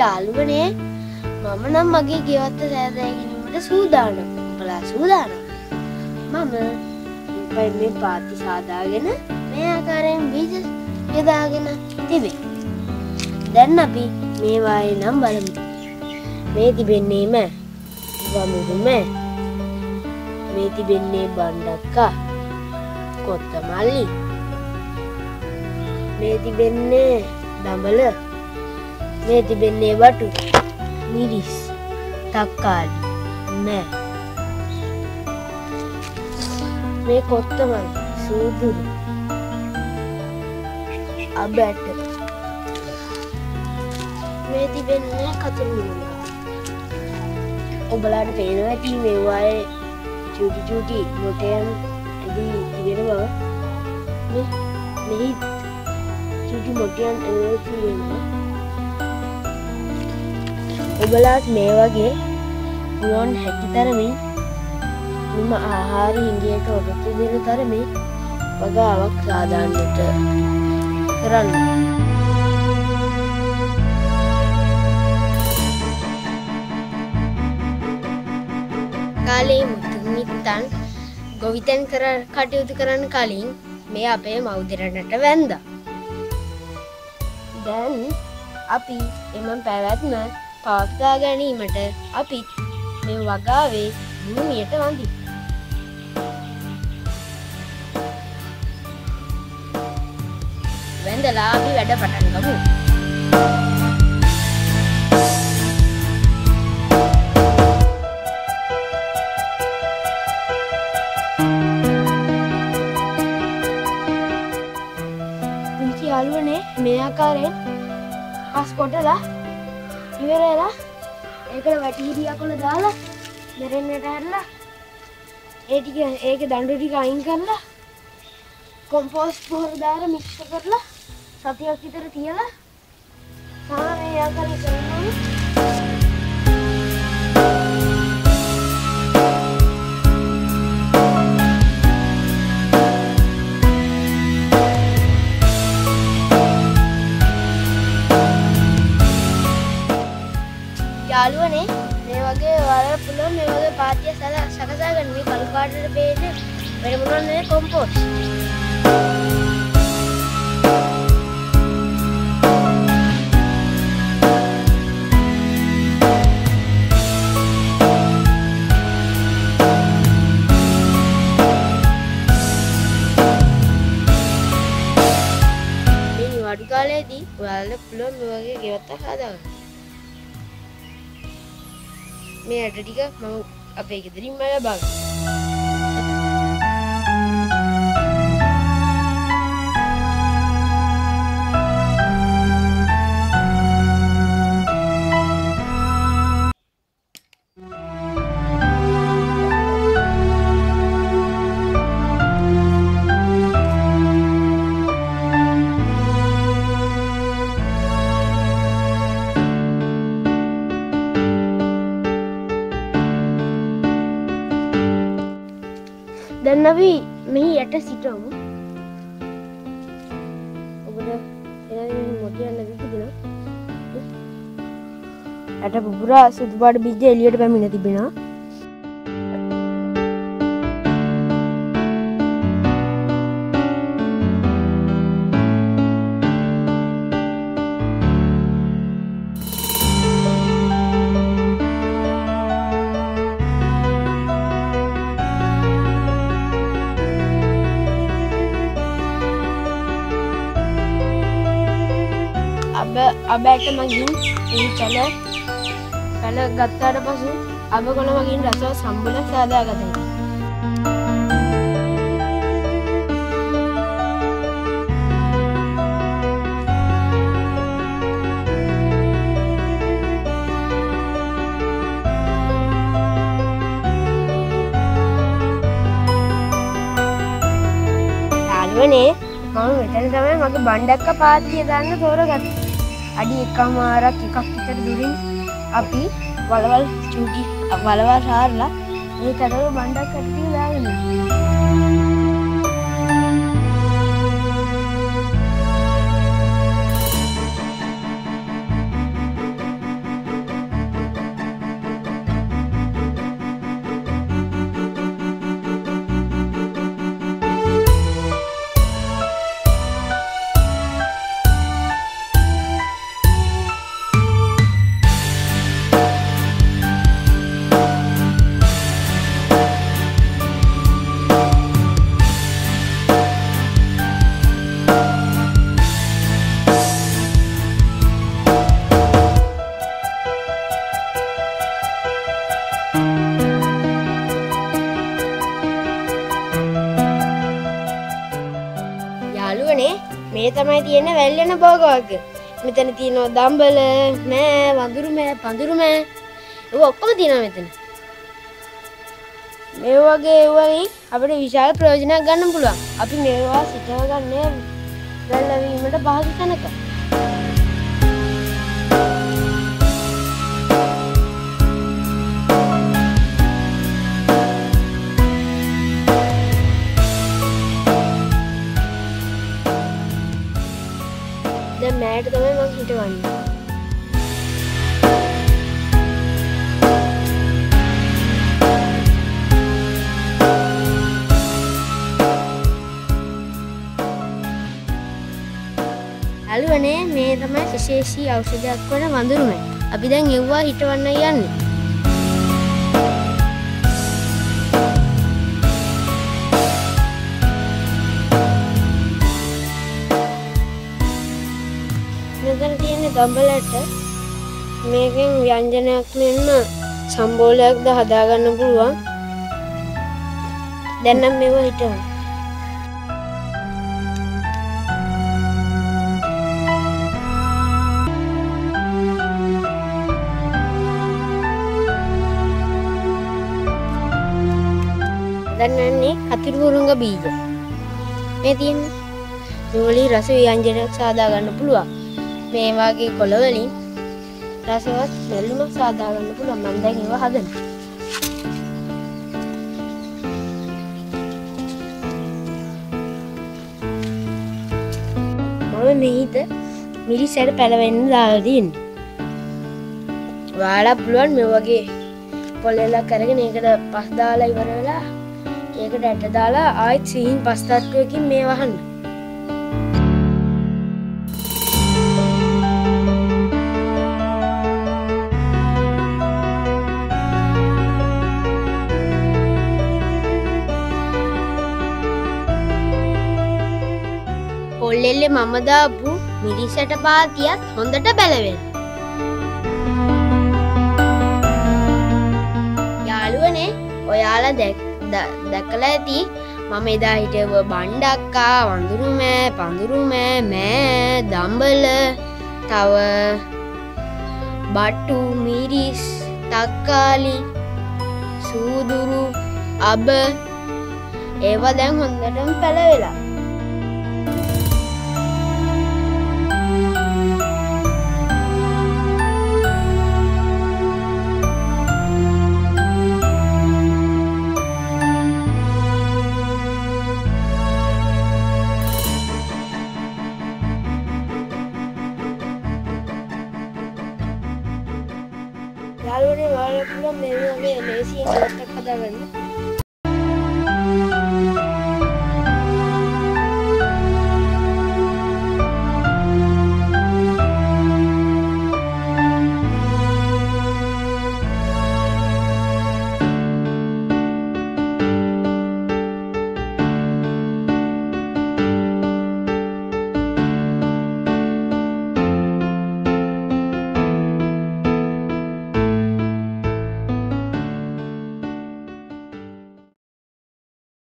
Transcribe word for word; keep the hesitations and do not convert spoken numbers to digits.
යාළුවනේ මම නම් මගේ ගෙවත්ත සෑදෑගැනීමට සූදානම්. උඹලා සූදානම්? මම මේ පාත්ති සාදාගෙන මේ ආකාරයෙන් බීජ යොදාගෙන තිබේ. දැන් අපි මේවායේ නම් බලමු. මේ තිබෙන්නේ මෑ වමුදු මෑ, මේ තිබෙන්නේ බණ්ඩක්කා, කොත්තමල්ලි, මේ තිබෙන්නේ දඹල, මේ තිබෙන්නේ වටු, මිරිස්, තක්කාලි, මෑ, මේ කොත්තමල්ලි, සූදුරු, අබැට, මේ තිබෙන්නේ කතුරු මුලා. ඔබලාට පේනවා ඇති මේවායේ චූටි චූටි මොටයන් ඇදී තිබෙන බව. මේ මෙහි චූටි මොටයන් ඇදී තියෙනවා. ඔබලාට මේ වගේ පුළුවන් හැකි තරමින් මෙම ආහාර හිඟයට ඔබට දෙන තරමින් වගාවක් සාදාන්නට කරන්න. කාලේ මුතුමිත්තන් ගොවිතැන් කර කටයුතු කරන්න කලින් මේ අපේ මවුදරනට වැන්දා. දැන් අපි එම පැවැත්ම පවත්වා ගැනීමට අපි මේ වගාවේ භූමියට වඳිමු. වැන්දලා අපි වැඩ පටන් ගමු. යාළුවනේ මේ ආකාරයෙන් හස් කොටලා ඉවරලා ඒකට වැටිහිටි අකුල දාලා මෙරෙන්නට ඇරලා ඒ ටික ඒකේ දඬු ටික අයින් කරලා කොම්පෝස්ට් පොහොර දාලා මික්ස් කරලා සතියක් විතර තියලා තමයි මේ ආකාරයෙන් කරන්නේ. යාළුවනේ මේ වගේ ඔයාලට පුළුවන් මේ වගේ පාත්‍ය සකසා ගන්න. මේ කළු පාටට පේන වෙන මොනවද නේ කොම්පෝස්ට්. මේ නිවාඩු කාලේදී ඔයාලට පුළුවන් මේ වගේ ගෙවත්තක් හදාගන්න. මේ ඇට ටික මම අපේ ගෙදරින්ම ලබා ගන්නවා. දැන් අපි මෙහි යට සිටමු. ඔබට එන මොටියන් නැති තිබෙනවා. යට පුපුරා සුදු පාට බීජ එළියට පැමිණ තිබෙනවා. අබෑට මගින් ඒ පැල පැල ගත්තාට පසු අබ කොළ මගින් රසව සම්බුල සාදා ගත හැකියි. යාළුවනේ මම මෙතන තමයි මගේ බණ්ඩක්ක පාත්තිය දාන්න තෝරගත්තේ. අඩි එකමාරක් එකක් විතර දුරින් අපි වලවල් චූටි වලවල් හාරලා මේ කඩවල බණ්ඩක් කට්ටිය දාගෙන තමයි තියෙන්නේ වැල්ලෙන භෝග. මෙතන තියෙනවා දම්බල, මෑ, වඳුරු මෑ, පඳුරු මෑ. ඒක ඔක්කොම තියෙනවා මෙතන. මේ වගේ වලින් අපිට විශාල ප්‍රයෝජනයක් ගන්න පුළුවන්. අපි මේවා සිතව ගන්න වැල්ලවීමට පහසු තැනක. දැන් මෑට තමයි මම හිටවන්නේ. යාළුවනේ මේ තමයි විශේෂී ඖෂධයක් වන වඳුරු මෑ. අපි දැන් එව්වා හිටවන්න යන්නේ. මෙතන තියෙන දම්බලට මේකෙන් ව්‍යංජනයක් මෙන්න සම්බෝලයක්ද හදාගන්න පුළුවන්. දැන් නම් මේව හිටවන්න. දැන් යන්නේ කතිරු මුරුංග බීජ. මේ තියෙන්නේ මේ වලින් රස ව්‍යංජනයක් සාදා ගන්න පුළුවන්. මේ වගේ කොළ වලින් රසවත් බැලුමක් සාදා ගන්න පුළුවන්. මම දැන් ඒව හදනවා. මම මේිට මිරිසට පැලවෙන්න දාලා තියෙන්නේ. ඔයාලා පුළුවන් මේ වගේ පොළෙලක් අරගෙන ඒකට පස් දාලා ඉවර වෙලා ඒකට ඇට දාලා ආයෙත් සීන් පස් තට්ටුවකින් මේ වහන්න. පොල්ලෙල්ලේ මම දාපු මිරිසට පාතියත් හොඳට බැලවෙන. යාළුවනේ ඔයාලා දැක් දැකලා ඇති මම එදා හිටව බණ්ඩක්කා, වඳුරු මෑ, පඳුරු මෑ, මෑ, දම්බල, තව බට්ටු, මිරිස්, තක්කාලි, සූදුරු, අබ ඒවා දැන් හොඳටම පැලවෙලා. යාළුවනේ ඔයාලා පුළුවන් මේ වගේ ලේසියෙන් එකක් හදාගන්න.